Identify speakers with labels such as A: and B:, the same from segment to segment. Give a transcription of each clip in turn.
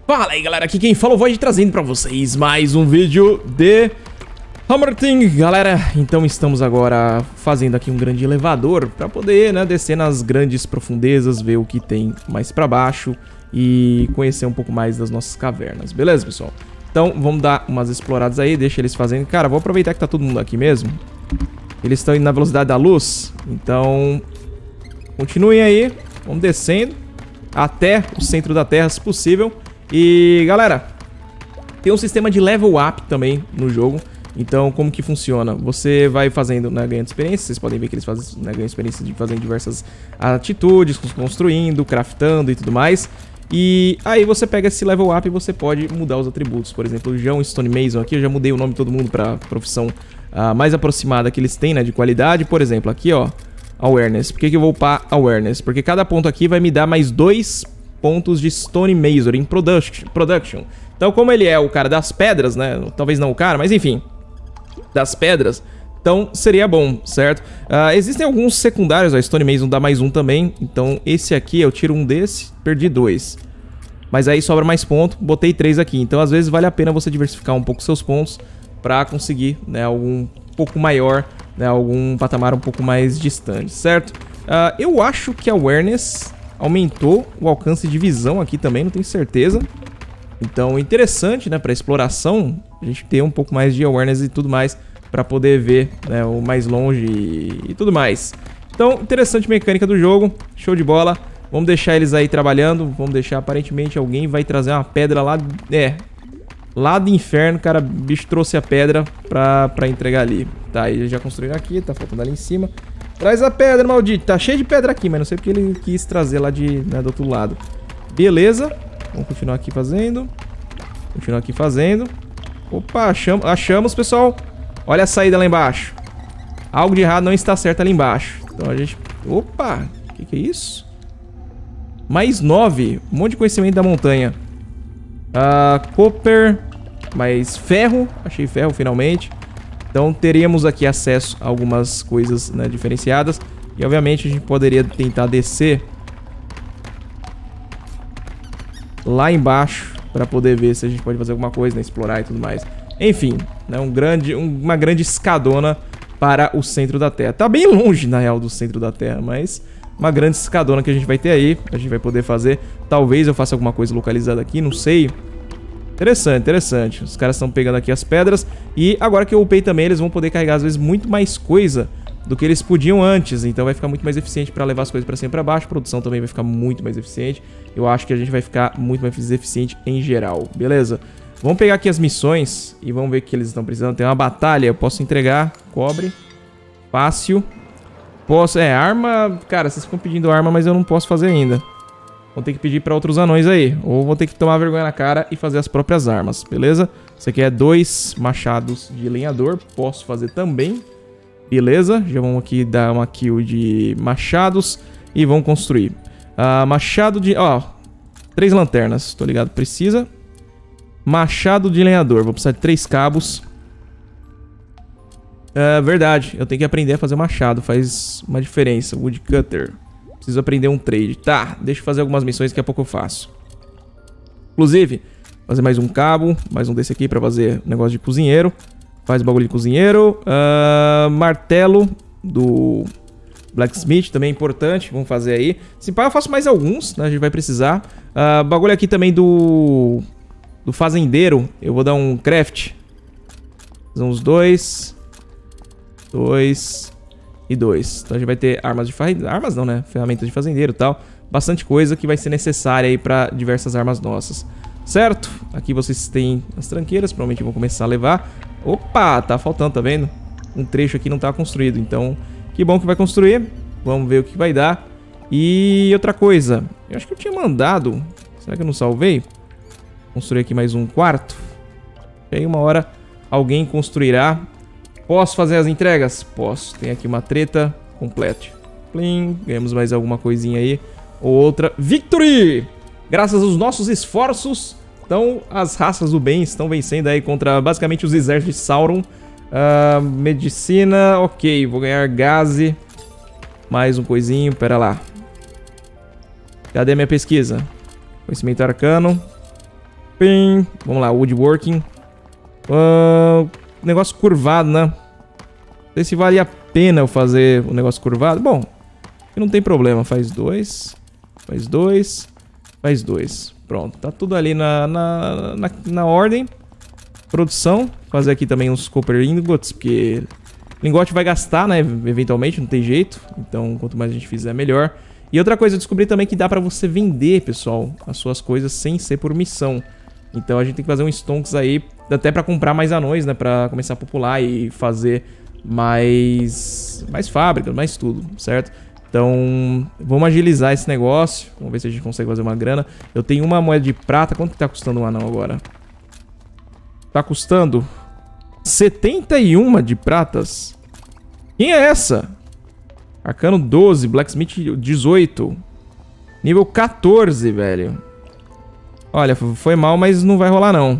A: Fala aí galera, aqui quem fala é o Void trazendo pra vocês mais um vídeo de Hammer Thing. Galera, então estamos agora fazendo aqui um grande elevador pra poder, né, descer nas grandes profundezas, ver o que tem mais pra baixo e conhecer um pouco mais das nossas cavernas, beleza pessoal? Então vamos dar umas exploradas aí, deixa eles fazendo. Cara, vou aproveitar que tá todo mundo aqui mesmo. Eles estão indo na velocidade da luz, então continuem aí, vamos descendo até o centro da Terra se possível. E galera, tem um sistema de level up também no jogo. Então como que funciona? Você vai fazendo, né, ganhando experiência. Vocês podem ver que eles fazem, né, ganham experiência de fazer diversas atitudes, construindo, craftando e tudo mais. E aí você pega esse level up e você pode mudar os atributos. Por exemplo, o João Stone Mason aqui, eu já mudei o nome de todo mundo pra profissão mais aproximada que eles têm, né, de qualidade. Por exemplo, aqui ó, Awareness. Por que eu vou upar Awareness? Porque cada ponto aqui vai me dar mais 2 pontos de Stone Mason em Production. Então, como ele é o cara das pedras, né? Talvez não o cara, mas enfim, das pedras. Então, seria bom, certo? Existem alguns secundários, a Stone Mason dá mais um também. Então, esse aqui, eu tiro um desse, perdi 2. Mas aí sobra mais ponto, botei 3 aqui. Então, às vezes, vale a pena você diversificar um pouco seus pontos pra conseguir, né, algum pouco maior, né, algum patamar um pouco mais distante, certo? Eu acho que a Awareness aumentou o alcance de visão aqui também, não tenho certeza. Então, interessante, né, para exploração, a gente ter um pouco mais de awareness e tudo mais, para poder ver, né, o mais longe e tudo mais. Então, interessante mecânica do jogo, show de bola. Vamos deixar eles aí trabalhando, vamos deixar, aparentemente alguém vai trazer uma pedra lá, lá do inferno, cara, o bicho trouxe a pedra pra entregar ali. Tá, ele já construiu aqui, tá faltando ali em cima. Traz a pedra, maldito. Tá cheio de pedra aqui, mas não sei porque ele quis trazer lá né, do outro lado. Beleza. Vamos continuar aqui fazendo. Continuar aqui fazendo. Opa, achamos, pessoal. Olha a saída lá embaixo. Algo de errado não está certo ali embaixo. Então a gente... Opa, o que é isso? Mais 9. Um monte de conhecimento da montanha. Copper. Mais ferro. Achei ferro finalmente. Então teríamos aqui acesso a algumas coisas, né, diferenciadas. E obviamente a gente poderia tentar descer lá embaixo para poder ver se a gente pode fazer alguma coisa, né, explorar e tudo mais. Enfim, né, uma grande escadona para o centro da Terra. Tá bem longe, na real, do centro da Terra, mas uma grande escadona que a gente vai ter aí. A gente vai poder fazer. Talvez eu faça alguma coisa localizada aqui, não sei. Interessante, interessante. Os caras estão pegando aqui as pedras. E agora que eu upei também, eles vão poder carregar, às vezes, muito mais coisa do que eles podiam antes. Então vai ficar muito mais eficiente para levar as coisas para cima e para baixo. A produção também vai ficar muito mais eficiente. Eu acho que a gente vai ficar muito mais eficiente em geral. Beleza? Vamos pegar aqui as missões e vamos ver o que eles estão precisando. Tem uma batalha, eu posso entregar cobre. Fácil. Posso... arma... Cara, vocês ficam pedindo arma, mas eu não posso fazer ainda. Vou ter que pedir para outros anões aí. Ou vou ter que tomar vergonha na cara e fazer as próprias armas, beleza? Isso aqui é 2 machados de lenhador. Posso fazer também. Beleza, já vamos aqui dar uma kill de machados. E vamos construir. Machado de... Ó, 3 lanternas, tô ligado, precisa. Machado de lenhador, vou precisar de 3 cabos. Verdade, eu tenho que aprender a fazer machado. Faz uma diferença, woodcutter. Preciso aprender um trade. Tá, deixa eu fazer algumas missões, daqui a pouco eu faço. Inclusive, fazer mais um cabo. Mais um desse aqui pra fazer negócio de cozinheiro. Faz bagulho de cozinheiro. Martelo do Blacksmith, também é importante. Vamos fazer aí. Se pá, eu faço mais alguns, né? A gente vai precisar. Bagulho aqui também do fazendeiro. Eu vou dar um craft. Fazer uns 2. 2... e 2. Então a gente vai ter armas de armas não, né? Ferramentas de fazendeiro e tal. Bastante coisa que vai ser necessária aí pra diversas armas nossas. Certo? Aqui vocês têm as tranqueiras. Provavelmente vão começar a levar. Opa, tá faltando, tá vendo? Um trecho aqui não tá construído. Então, que bom que vai construir. Vamos ver o que vai dar. E outra coisa. Eu acho que eu tinha mandado. Será que eu não salvei? Construir aqui mais um quarto. E aí uma hora alguém construirá. Posso fazer as entregas? Posso. Tem aqui uma treta. Complete. Plim. Ganhamos mais alguma coisinha aí. Ou outra. Victory! Graças aos nossos esforços. Então, as raças do bem estão vencendo aí contra basicamente os exércitos de Sauron. Medicina. Ok. Vou ganhar gaze. Mais um coisinho. Pera lá. Cadê a minha pesquisa? Conhecimento arcano. Pim. Vamos lá, woodworking. Negócio curvado, né? Não sei se vale a pena eu fazer o negócio curvado. Bom, não tem problema. Faz 2. Faz 2. Faz 2. Pronto, tá tudo ali na ordem. Produção. Fazer aqui também uns copper ingots, porque lingote vai gastar, né? Eventualmente, não tem jeito. Então, quanto mais a gente fizer, melhor. E outra coisa, eu descobri também que dá pra você vender, pessoal, as suas coisas sem ser por missão. Então a gente tem que fazer um stonks aí, até pra comprar mais anões, né? Pra começar a popular e fazer mais fábricas, mais tudo, certo? Então, vamos agilizar esse negócio. Vamos ver se a gente consegue fazer uma grana. Eu tenho uma moeda de prata. Quanto que tá custando um anão agora? Tá custando 71 de pratas. Quem é essa? Arcano 12, Blacksmith 18. Nível 14, velho. Olha, foi mal, mas não vai rolar não.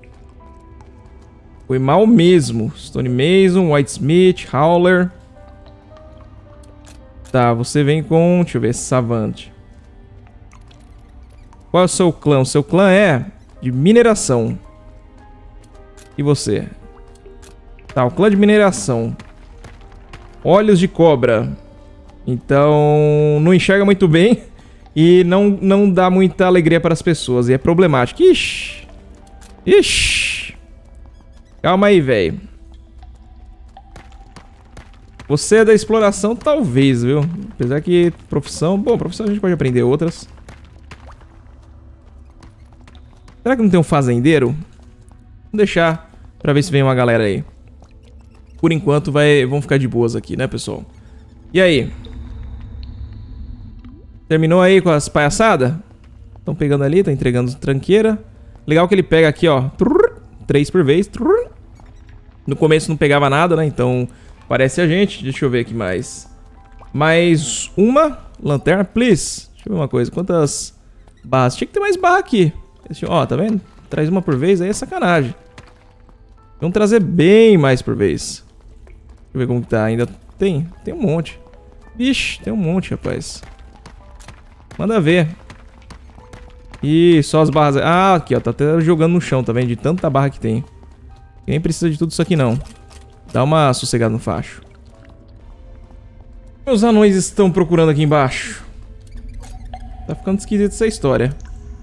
A: Foi mal mesmo. Stone Mason, Whitesmith, Howler. Tá, você vem com... Deixa eu ver, Savant. Qual é o seu clã? O seu clã é de mineração. E você? Tá, o clã de mineração. Olhos de cobra. Então, não enxerga muito bem. E não dá muita alegria para as pessoas. E é problemático. Ixi. Ixi. Calma aí, velho. Você é da exploração, talvez, viu? Apesar que profissão... Bom, profissão a gente pode aprender outras. Será que não tem um fazendeiro? Vamos deixar pra ver se vem uma galera aí. Por enquanto, vamos ficar de boas aqui, né, pessoal? E aí? Terminou aí com as palhaçadas? Estão pegando ali, tá entregando tranqueira. Legal que ele pega aqui, ó. 3 por vez. No começo não pegava nada, né? Então... Parece a gente. Deixa eu ver aqui mais. Mais uma lanterna, please. Deixa eu ver uma coisa. Quantas barras? Tinha que ter mais barra aqui. Ó, tá vendo? Traz uma por vez, aí é sacanagem. Vamos trazer bem mais por vez. Deixa eu ver como que tá. Ainda tem um monte. Vixe, tem um monte, rapaz. Manda ver. Ih, só as barras. Ah, aqui, ó. Tá até jogando no chão, tá vendo? De tanta barra que tem. Nem precisa de tudo isso aqui, não. Dá uma sossegada no facho. Meus anões estão procurando aqui embaixo. Tá ficando esquisito essa história.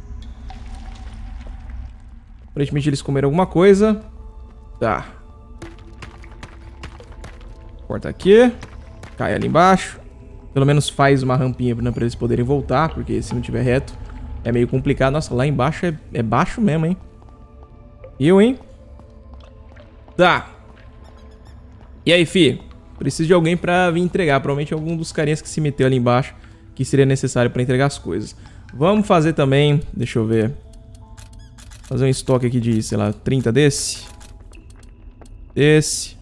A: Aparentemente eles comeram alguma coisa. Tá. Corta aqui. Cai ali embaixo. Pelo menos faz uma rampinha pra eles poderem voltar. Porque se não tiver reto é meio complicado. Nossa, lá embaixo é baixo mesmo, hein? Eu, hein? Tá. E aí, fi? Preciso de alguém pra vir entregar. Provavelmente algum dos carinhas que se meteu ali embaixo que seria necessário pra entregar as coisas. Vamos fazer também... Deixa eu ver. Fazer um estoque aqui de, sei lá, 30 desse. Esse.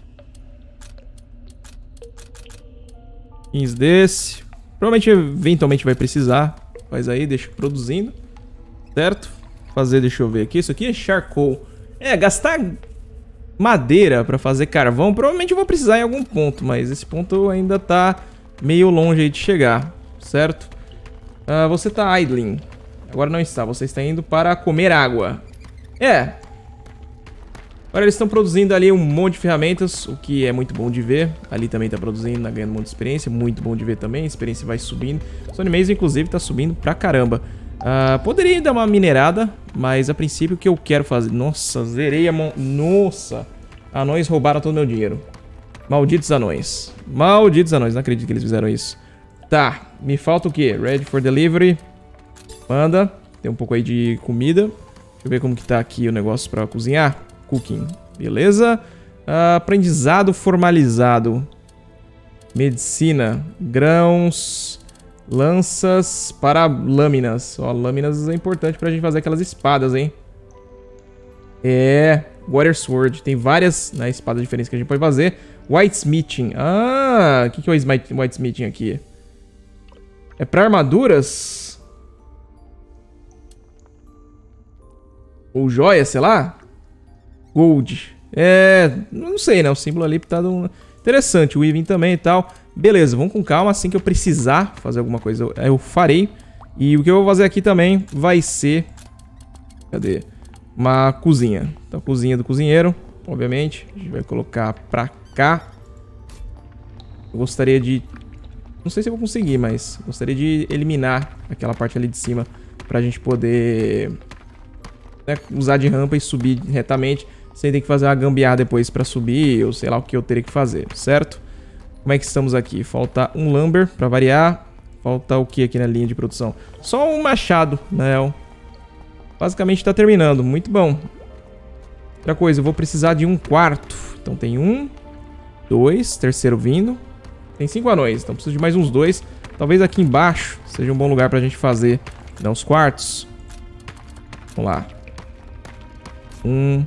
A: 15 desse. Provavelmente, eventualmente vai precisar. Faz aí, deixa produzindo. Certo? Fazer, deixa eu ver aqui. Isso aqui é charcoal. É, gastar... madeira pra fazer carvão, provavelmente eu vou precisar em algum ponto, mas esse ponto ainda tá meio longe aí de chegar, certo? Você tá idling. Agora não está, você está indo para comer água. É. Agora eles estão produzindo ali um monte de ferramentas, o que é muito bom de ver. Ali também tá produzindo, tá ganhando um monte de experiência, muito bom de ver também, a experiência vai subindo. Stone Mason, inclusive, tá subindo pra caramba. Poderia dar uma minerada, mas a princípio o que eu quero fazer... Nossa, zerei a mão... Nossa! Anões roubaram todo o meu dinheiro. Malditos anões. Malditos anões, não acredito que eles fizeram isso. Tá, me falta o quê? Ready for delivery. Manda. Tem um pouco aí de comida. Deixa eu ver como que tá aqui o negócio pra cozinhar. Cooking. Beleza. Aprendizado formalizado. Medicina. Grãos... Lanças para lâminas. Ó, lâminas é importante pra gente fazer aquelas espadas, hein? É... Water Sword. Tem várias, né, espadas diferentes que a gente pode fazer. Whitesmithing. Ah, o que é o Whitesmithing aqui? É pra armaduras? Ou joia, sei lá? Gold. É... Não sei, né? O símbolo ali tá dando... Interessante. O Weaving também e tal. Beleza, vamos com calma. Assim que eu precisar fazer alguma coisa, eu farei. E o que eu vou fazer aqui também vai ser Cadê? Uma cozinha. Então, cozinha do cozinheiro, obviamente. A gente vai colocar pra cá. Eu gostaria de... Não sei se eu vou conseguir, mas gostaria de eliminar aquela parte ali de cima pra gente poder, né, usar de rampa e subir retamente, sem ter que fazer uma gambiarra depois pra subir, ou sei lá o que eu teria que fazer, certo? Como é que estamos aqui? Falta um lumber pra variar. Falta o que aqui na linha de produção? Só um machado, né? Basicamente tá terminando, muito bom. Outra coisa, eu vou precisar de um quarto. Então tem 1, 2, terceiro vindo. Tem 5 anões, então preciso de mais uns 2. Talvez aqui embaixo seja um bom lugar pra gente fazer, né, os quartos. Vamos lá. 1,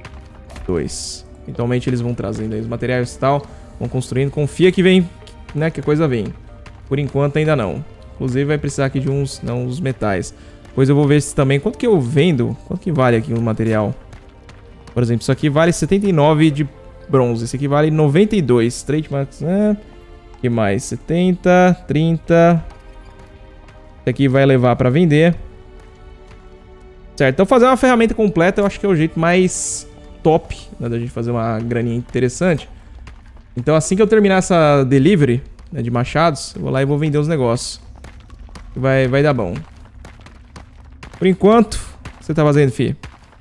A: 2. Eventualmente eles vão trazendo aí os materiais e tal. Vão construindo. Confia que vem, né, que a coisa vem. Por enquanto ainda não. Inclusive vai precisar aqui de uns metais. Depois eu vou ver se também... Quanto que eu vendo? Quanto que vale aqui o material? Por exemplo, isso aqui vale 79 de bronze. Esse aqui vale 92. Trademarks, né? Que mais? 70, 30. Esse aqui vai levar pra vender. Certo, então fazer uma ferramenta completa eu acho que é o jeito mais top, né, da gente fazer uma graninha interessante. Então assim que eu terminar essa delivery, né, de machados, eu vou lá e vou vender os negócios. Vai dar bom. Por enquanto, o que você tá fazendo, fi?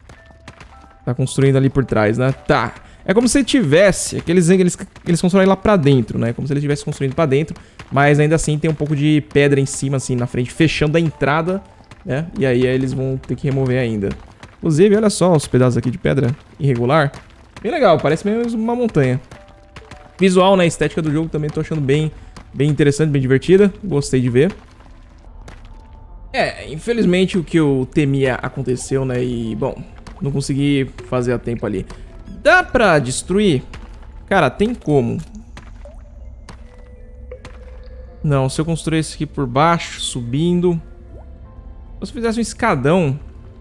A: Tá construindo ali por trás, né? Tá. É como se tivesse... Eles constroem lá pra dentro, né? Como se eles estivessem construindo pra dentro. Mas ainda assim tem um pouco de pedra em cima, assim, na frente. Fechando a entrada, né? E aí eles vão ter que remover ainda. Inclusive, olha só os pedaços aqui de pedra irregular. Bem legal, parece mesmo uma montanha. Visual, né? A estética do jogo também tô achando bem interessante, bem divertida. Gostei de ver. Infelizmente o que eu temia aconteceu, né? E, bom, não consegui fazer a tempo ali. Dá pra destruir? Cara, tem como. Não, se eu construir isso aqui por baixo, subindo... Se eu fizesse um escadão...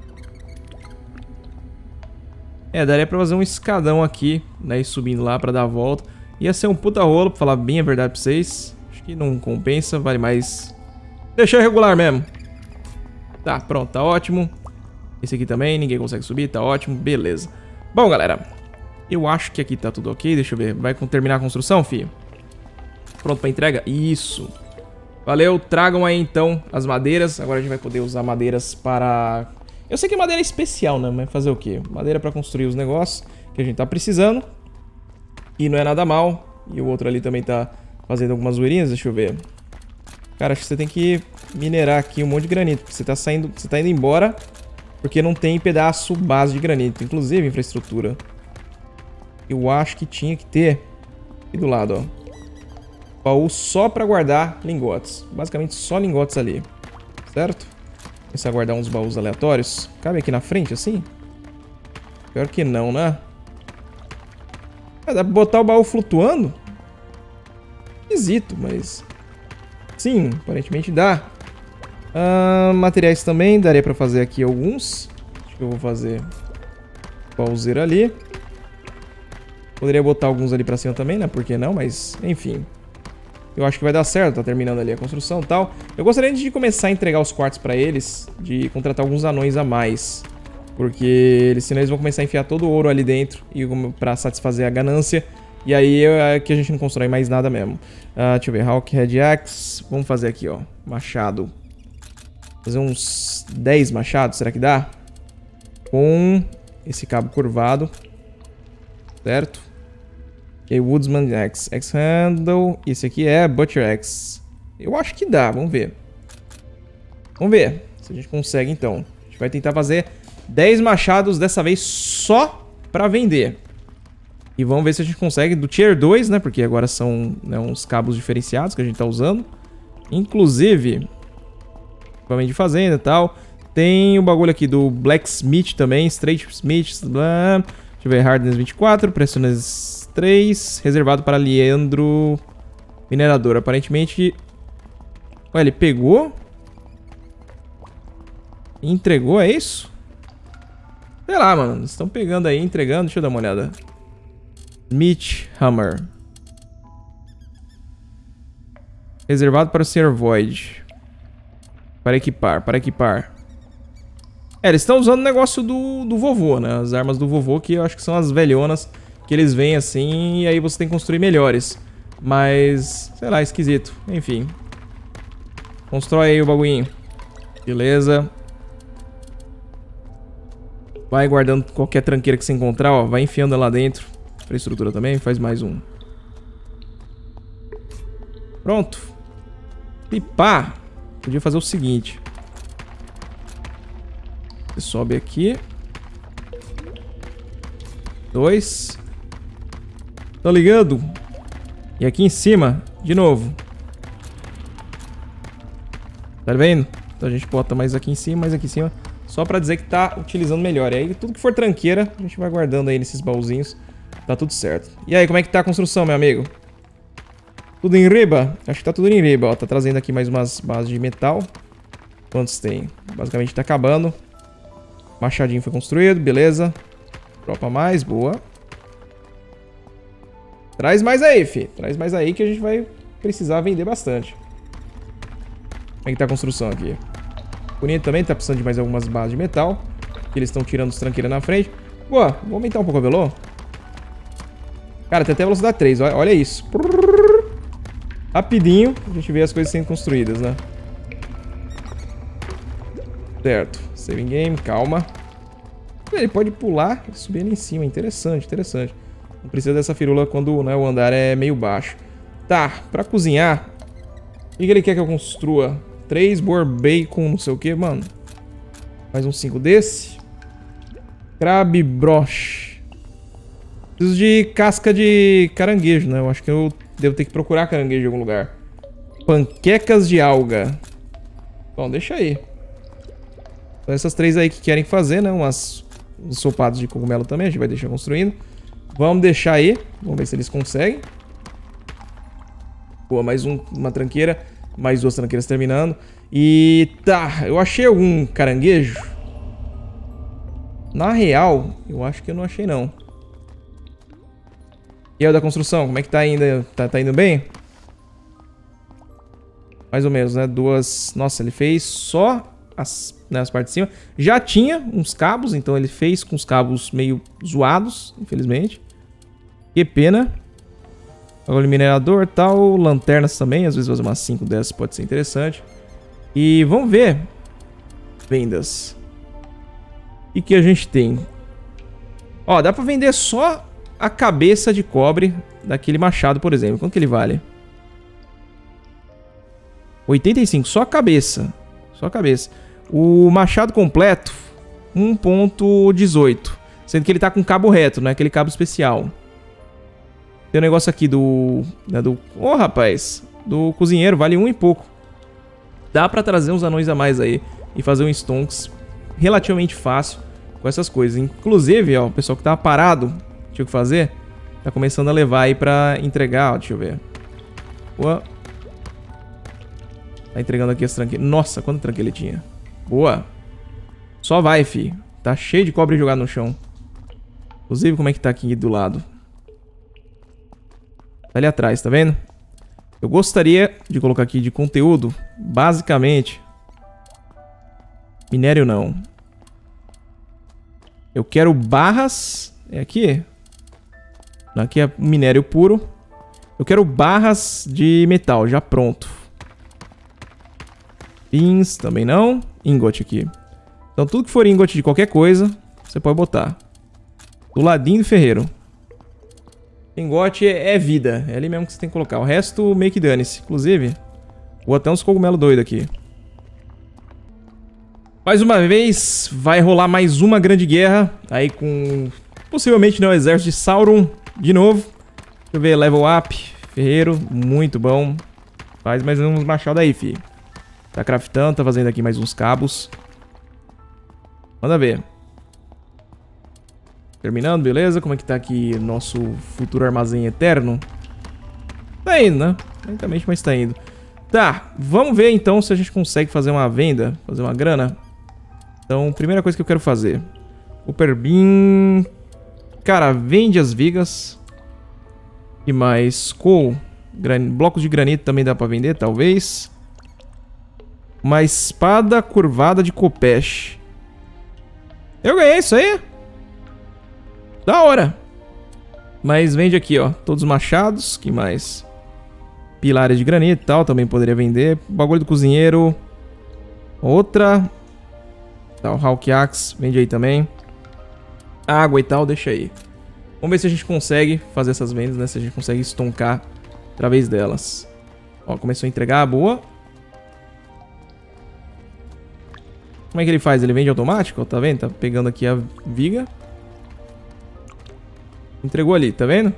A: daria pra fazer um escadão aqui, né? E subindo lá pra dar a volta. Ia ser um puta rolo, pra falar bem a verdade pra vocês. Acho que não compensa, vale mais... Deixa eu regular mesmo. Tá, pronto, tá ótimo. Esse aqui também, ninguém consegue subir, tá ótimo, beleza. Bom, galera... Eu acho que aqui tá tudo ok, deixa eu ver. Vai terminar a construção, filho? Pronto pra entrega? Isso. Valeu, tragam aí então as madeiras. Agora a gente vai poder usar madeiras para... Eu sei que madeira é especial, né? Mas fazer o quê? Madeira pra construir os negócios que a gente tá precisando. E não é nada mal. E o outro ali também tá fazendo algumas zoeirinhas, deixa eu ver. Cara, acho que você tem que minerar aqui um monte de granito. Porque você tá indo embora porque não tem pedaço base de granito. Inclusive, infraestrutura. Eu acho que tinha que ter aqui do lado, ó. Baú só pra guardar lingotes. Basicamente só lingotes ali. Certo? Começar a guardar uns baús aleatórios. Cabe aqui na frente, assim? Pior que não, né? Dá pra botar o baú flutuando? Esquisito, mas... Sim, aparentemente dá. Materiais também. Daria pra fazer aqui alguns. Acho que eu vou fazer... Baúzeiro ali. Poderia botar alguns ali pra cima também, né? Por que não? Mas, enfim. Eu acho que vai dar certo. Tá terminando ali a construção e tal. Eu gostaria de começar a entregar os quartos pra eles. De contratar alguns anões a mais. Porque senão eles vão começar a enfiar todo o ouro ali dentro. E pra satisfazer a ganância. E aí é que a gente não constrói mais nada mesmo. Deixa eu ver. Hawk, Red Axe. Vamos fazer aqui, ó. Machado. Fazer uns 10 machados. Será que dá? Com esse cabo curvado. Certo? Ok, Woodsman Axe. X-Handle. Esse aqui é Butcher Axe. Eu acho que dá, vamos ver. Vamos ver se a gente consegue então. A gente vai tentar fazer 10 machados dessa vez só pra vender. E vamos ver se a gente consegue do Tier 2, né? Porque agora são, né, uns cabos diferenciados que a gente tá usando. Inclusive, equipamento de fazenda e tal. Tem o bagulho aqui do Blacksmith também. Straight Smith, blá. Deixa eu ver, Hardness 24, Pressioness 3, reservado para Leandro Minerador. Aparentemente... Ué, ele pegou? E entregou, é isso? Sei lá, mano. Eles estão pegando aí, entregando. Deixa eu dar uma olhada. Smith Hammer. Reservado para o Sr. Void. Para equipar, para equipar. É, eles estão usando o negócio do vovô, né? As armas do vovô, que eu acho que são as velhonas, que eles vêm assim, e aí você tem que construir melhores. Mas, sei lá, esquisito. Enfim. Constrói aí o bagulhinho. Beleza. Vai guardando qualquer tranqueira que você encontrar, ó. Vai enfiando ela lá dentro. Pra estrutura também, faz mais um. Pronto. E pá! Podia fazer o seguinte. Você sobe aqui. 2. Tá ligado? E aqui em cima, de novo. Tá vendo? Então a gente bota mais aqui em cima, só pra dizer que tá utilizando melhor. E aí tudo que for tranqueira, a gente vai guardando aí nesses baúzinhos. Tá tudo certo. E aí, como é que tá a construção, meu amigo? Tudo em riba? Acho que tá tudo em riba, ó. Tá trazendo aqui mais umas bases de metal. Quantos tem? Basicamente tá acabando. Machadinho foi construído, beleza. Dropa mais, boa. Traz mais aí, fi. Traz mais aí que a gente vai precisar vender bastante. Como é que tá a construção aqui? Bonito também, tá precisando de mais algumas bases de metal. Que eles estão tirando os tranqueiras na frente. Boa, vou aumentar um pouco a velo. Cara, tem até velocidade 3, olha isso. Rapidinho, a gente vê as coisas sendo construídas, né? Certo, saving game, calma. Ele pode pular e subir ali em cima, interessante, interessante. Não precisa dessa firula quando, né, o andar é meio baixo. Tá, pra cozinhar, o que ele quer que eu construa? 3 boar bacon, não sei o que, mano. Mais um 5 desse. Crab broche. Preciso de casca de caranguejo, né? Eu acho que eu devo ter que procurar caranguejo em algum lugar. Panquecas de alga. Bom, deixa aí. Então essas 3 aí que querem fazer, né? Uns sopados de cogumelo também, a gente vai deixar construindo. Vamos deixar aí. Vamos ver se eles conseguem. Boa, mais uma tranqueira. Mais 2 tranqueiras terminando. E tá, eu achei algum caranguejo? Na real, eu acho que eu não achei não. E aí, o da construção, como é que tá ainda? Tá indo bem? Mais ou menos, né? 2... Nossa, ele fez só as partes de cima. Já tinha uns cabos, então ele fez com os cabos meio zoados, infelizmente. Que pena. Agora o minerador e tal, lanternas também. Às vezes fazer umas 5 dessas pode ser interessante. E vamos ver. Vendas. O que a gente tem? Ó, dá pra vender só a cabeça de cobre daquele machado, por exemplo. Quanto que ele vale? 85, só a cabeça. Só a cabeça. O machado completo, 1.18. Sendo que ele tá com cabo reto, não é aquele cabo especial. Tem um negócio aqui do... Ô, rapaz. Do cozinheiro, vale 1 e pouco. Dá pra trazer uns anões a mais aí e fazer um stonks relativamente fácil com essas coisas. Inclusive, ó, o pessoal que tava parado, tinha o que fazer, tá começando a levar aí pra entregar, ó, deixa eu ver. Boa. Tá entregando aqui as tranqueiras. Nossa, quanta tranqueira ele tinha. Boa. Só vai, fi. Tá cheio de cobre jogado no chão. Inclusive, como é que tá aqui do lado? Tá ali atrás, tá vendo? Eu gostaria de colocar aqui de conteúdo, basicamente... Minério não. Eu quero barras... É aqui? Não, aqui é minério puro. Eu quero barras de metal, já pronto. Pins, também não. Ingot aqui. Então tudo que for ingot de qualquer coisa, você pode botar. Do ladinho do ferreiro. Ingot é vida. É ali mesmo que você tem que colocar. O resto meio que dane-se. Inclusive, vou até uns cogumelos doidos aqui. Mais uma vez, vai rolar mais uma grande guerra. Aí com... Possivelmente não, o exército de Sauron. De novo. Deixa eu ver, level up. Ferreiro, muito bom. Faz mais uns machados aí, fi. Tá craftando, tá fazendo aqui mais uns cabos. Manda ver. Terminando, beleza? Como é que tá aqui nosso futuro armazém eterno? Tá indo, né? Lentamente, mas tá indo. Tá, vamos ver então se a gente consegue fazer uma venda, fazer uma grana. Então, primeira coisa que eu quero fazer. Copper Bean. Cara, vende as vigas. E mais coal. Blocos de granito também dá pra vender, talvez. Uma espada curvada de Khopesh. Eu ganhei isso aí. Da hora. Mas vende aqui, ó. Todos os machados. Que mais? Pilares de granito e tal. Também poderia vender. Bagulho do cozinheiro. Outra. Tá, o Hawk Axe. Vende aí também. Água e tal. Deixa aí. Vamos ver se a gente consegue fazer essas vendas, né? Se a gente consegue estoncar através delas. Ó, começou a entregar. Boa. Como é que ele faz? Ele vende automático? Tá vendo? Tá pegando aqui a viga. Entregou ali, tá vendo?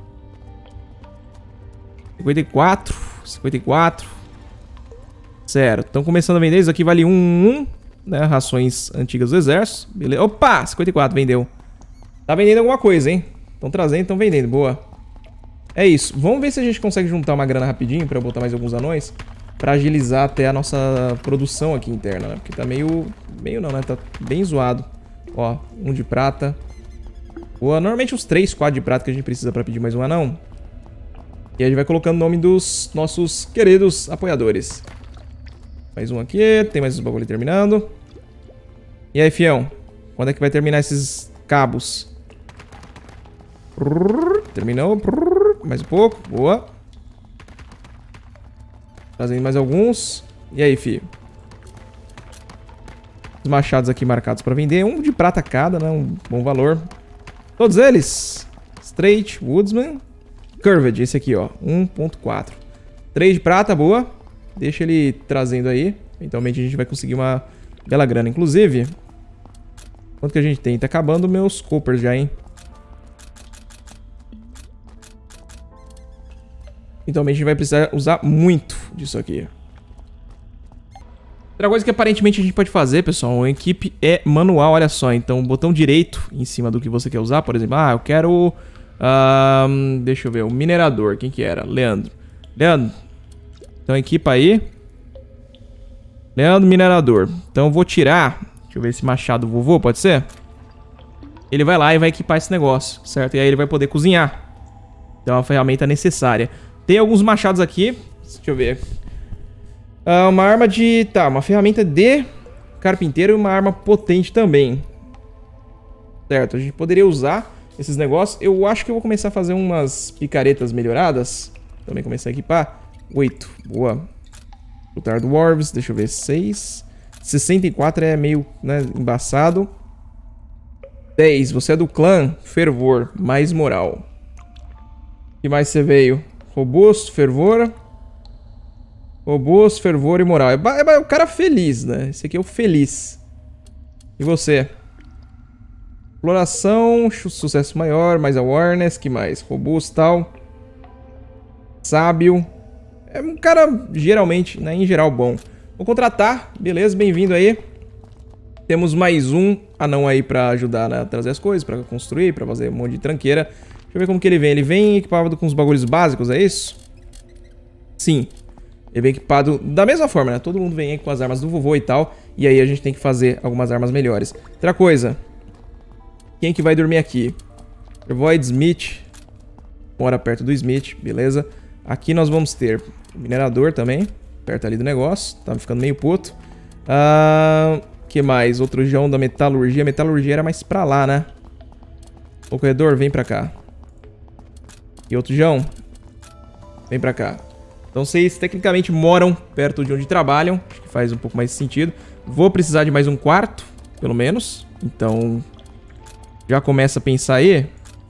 A: 54. 54. Certo. Estão começando a vender. Isso aqui vale 1, né? Rações antigas do exército. Beleza. Opa! 54, vendeu. Tá vendendo alguma coisa, hein? Estão trazendo, estão vendendo. Boa. É isso. Vamos ver se a gente consegue juntar uma grana rapidinho pra eu botar mais alguns anões. Pra agilizar até a nossa produção aqui interna, né? Porque tá meio não, né? Tá bem zoado. Ó, 1 de prata. Boa. Normalmente uns 3, 4 de prata que a gente precisa pra pedir mais um anão. E aí a gente vai colocando o nome dos nossos queridos apoiadores. Mais um aqui. Tem mais uns bagulho terminando. E aí, fião? Quando é que vai terminar esses cabos? Terminou. Mais um pouco. Boa. Trazendo mais alguns. E aí, filho? Os machados aqui marcados para vender. 1 de prata cada, né? Um bom valor. Todos eles. Straight, Woodsman. Curved, esse aqui, ó. 1.4. 3 de prata, boa. Deixa ele trazendo aí. Eventualmente a gente vai conseguir uma bela grana. Inclusive, quanto que a gente tem? Tá acabando meus coppers já, hein? Então a gente vai precisar usar muito disso aqui. Outra coisa que aparentemente a gente pode fazer, pessoal, a equipe é manual, olha só. Então, botão direito em cima do que você quer usar, por exemplo. Ah, eu quero... deixa eu ver, o minerador. Quem que era? Leandro. Leandro. Então, equipa aí. Leandro, minerador. Então, eu vou tirar... Deixa eu ver esse machado vovô, pode ser? Ele vai lá e vai equipar esse negócio, certo? E aí ele vai poder cozinhar. Então, é uma ferramenta necessária. Tem alguns machados aqui. Deixa eu ver. Uma arma de... Tá, uma ferramenta de carpinteiro e uma arma potente também. Certo, a gente poderia usar esses negócios. Eu acho que eu vou começar a fazer umas picaretas melhoradas. Também começar a equipar. 8, boa. Lutar Dwarves, deixa eu ver. 6. 64 é meio, né, embaçado. 10, você é do clã Fervor, mais moral. O que mais você veio? Robusto, fervor. Robusto, fervor e moral. É o cara feliz, né? Esse aqui é o feliz. E você? Exploração, sucesso maior, mais awareness, que mais? Robusto, tal. Sábio. É um cara, geralmente, né? Em geral, bom. Vou contratar. Beleza, bem-vindo aí. Temos mais um anão aí pra ajudar, né, a trazer as coisas, pra construir, pra fazer um monte de tranqueira. Deixa eu ver como que ele vem. Ele vem equipado com os bagulhos básicos, é isso? Sim. Ele vem equipado da mesma forma, né? Todo mundo vem aí com as armas do vovô e tal. E aí a gente tem que fazer algumas armas melhores. Outra coisa. Quem que vai dormir aqui? Void Smith. Mora perto do Smith, beleza. Aqui nós vamos ter o minerador também. Perto ali do negócio. Tá ficando meio puto. Que mais? Outro João da metalurgia. A metalurgia era mais pra lá, né? O corredor, vem pra cá. E outro João. Vem pra cá. Então vocês tecnicamente moram perto de onde trabalham. Acho que faz um pouco mais sentido. Vou precisar de mais um quarto, pelo menos. Então, já começa a pensar aí.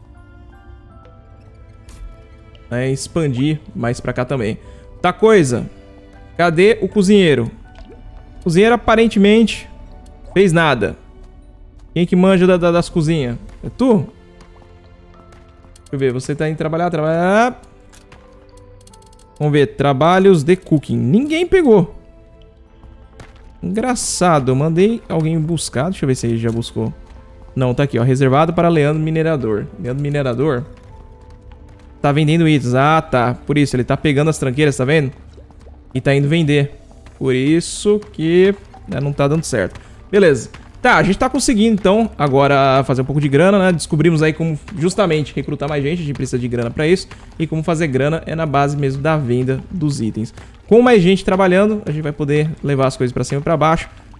A: Expandir mais pra cá também. Outra coisa. Cadê o cozinheiro? O cozinheiro aparentemente fez nada. Quem que manja das cozinhas? É tu? Deixa eu ver, você tá indo trabalhar. Vamos ver, trabalhos de cooking. Ninguém pegou. Engraçado, eu mandei alguém buscar. Deixa eu ver se ele já buscou. Não, tá aqui, ó. Reservado para Leandro Minerador. Leandro Minerador tá vendendo itens. Ah, tá. Por isso, ele tá pegando as tranqueiras, tá vendo? E tá indo vender. Por isso que, né, não tá dando certo. Beleza. Tá, a gente tá conseguindo, então, agora fazer um pouco de grana, né? Descobrimos aí como, justamente, recrutar mais gente. A gente precisa de grana pra isso. E como fazer grana é na base mesmo da venda dos itens. Com mais gente trabalhando, a gente vai poder levar as coisas pra cima e pra baixo.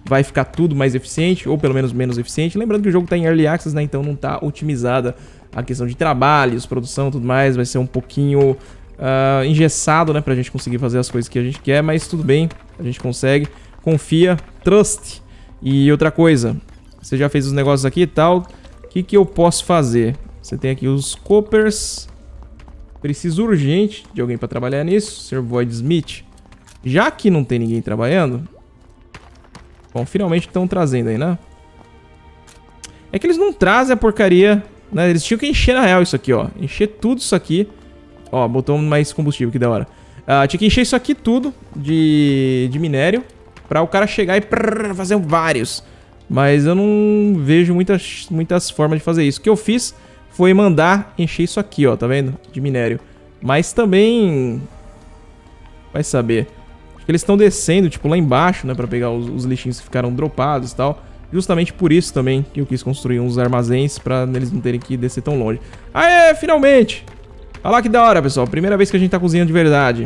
A: vai ficar tudo mais eficiente, ou pelo menos menos eficiente. Lembrando que o jogo tá em Early Access, né? Então não tá otimizada a questão de trabalhos, produção e tudo mais. Vai ser um pouquinho engessado, né? Pra gente conseguir fazer as coisas que a gente quer, mas tudo bem, a gente consegue. Confia, trust. E outra coisa, você já fez os negócios aqui e tal, o que que eu posso fazer? Você tem aqui os coppers. Preciso urgente de alguém pra trabalhar nisso. Sr. Void Smith. Já que não tem ninguém trabalhando... Bom, finalmente estão trazendo aí, né? É que eles não trazem a porcaria, né? Eles tinham que encher na real isso aqui, ó. Encher tudo isso aqui. Ó, botou mais combustível, que da hora. Tinha que encher isso aqui tudo de minério. Pra o cara chegar e fazer vários. Mas eu não vejo muitas formas de fazer isso. O que eu fiz foi mandar encher isso aqui, ó. Tá vendo? De minério. Mas também... vai saber. Acho que eles estão descendo, tipo, lá embaixo, né? Pra pegar os lixinhos que ficaram dropados e tal. Justamente por isso também que eu quis construir uns armazéns pra eles não terem que descer tão longe. Aê, finalmente! Olha lá que da hora, pessoal. Primeira vez que a gente tá cozinhando de verdade.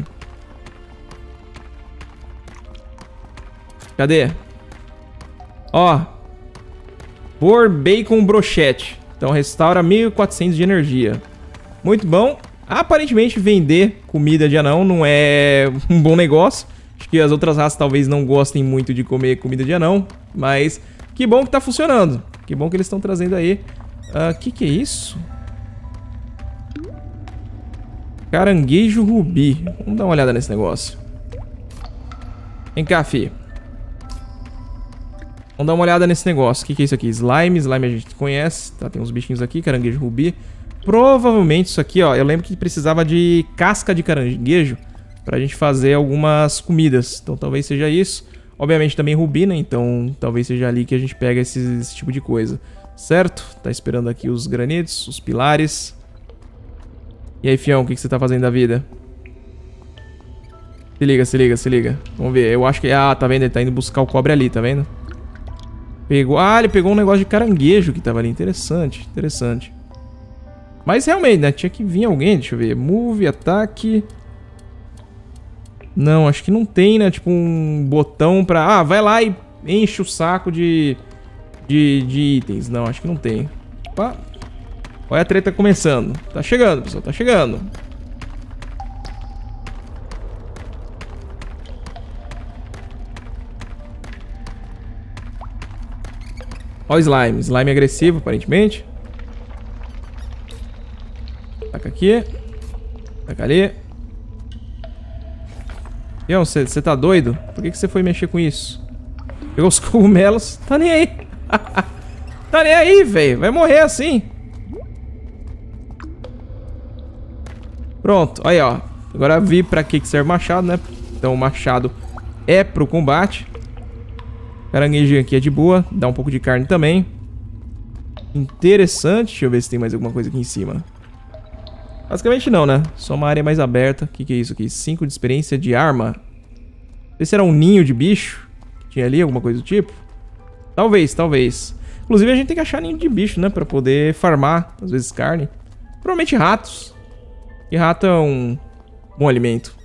A: Cadê? Ó. Por bacon brochete. Então restaura 1400 de energia. Muito bom. Aparentemente vender comida de anão não é um bom negócio. Acho que as outras raças talvez não gostem muito de comer comida de anão. Mas que bom que tá funcionando. Que bom que eles estão trazendo aí. Que é isso? Caranguejo rubi. Vamos dar uma olhada nesse negócio. Vem cá, fi. Vamos dar uma olhada nesse negócio. O que é isso aqui? Slime. Slime a gente conhece. Tá, tem uns bichinhos aqui. Caranguejo rubi. Provavelmente isso aqui, ó. Eu lembro que precisava de casca de caranguejo pra gente fazer algumas comidas. Então talvez seja isso. Obviamente também rubi, né? Então talvez seja ali que a gente pega esse tipo de coisa. Certo? Tá esperando aqui os granitos, os pilares. E aí, fião, o que você tá fazendo da vida? Se liga, se liga, se liga. Vamos ver. Eu acho que... tá vendo? Ele tá indo buscar o cobre ali, tá vendo? Pegou... ele pegou um negócio de caranguejo que tava ali. Interessante, interessante. Mas realmente, né? Tinha que vir alguém. Deixa eu ver. Move, ataque. Não, acho que não tem, né? Tipo um botão pra... vai lá e enche o saco de itens. Não, acho que não tem. Opa. Olha a treta começando. Tá chegando, pessoal. Tá chegando. Ó o slime. Slime agressivo, aparentemente. Taca aqui. Taca ali. Fião, você tá doido? Por que você foi mexer com isso? Pegou os cogumelos. Tá nem aí. Tá nem aí, velho. Vai morrer assim. Pronto. Aí, ó. Agora vi pra que serve o machado, né? Então o machado é pro combate. Caranguejinho aqui é de boa. Dá um pouco de carne também. Interessante. Deixa eu ver se tem mais alguma coisa aqui em cima. Basicamente não, né? Só uma área mais aberta. O que é isso aqui? 5 de experiência de arma. Esse era um ninho de bicho? Tinha ali alguma coisa do tipo? Talvez, talvez. Inclusive a gente tem que achar ninho de bicho, né? Pra poder farmar, às vezes, carne. Provavelmente ratos. E rato é um bom alimento.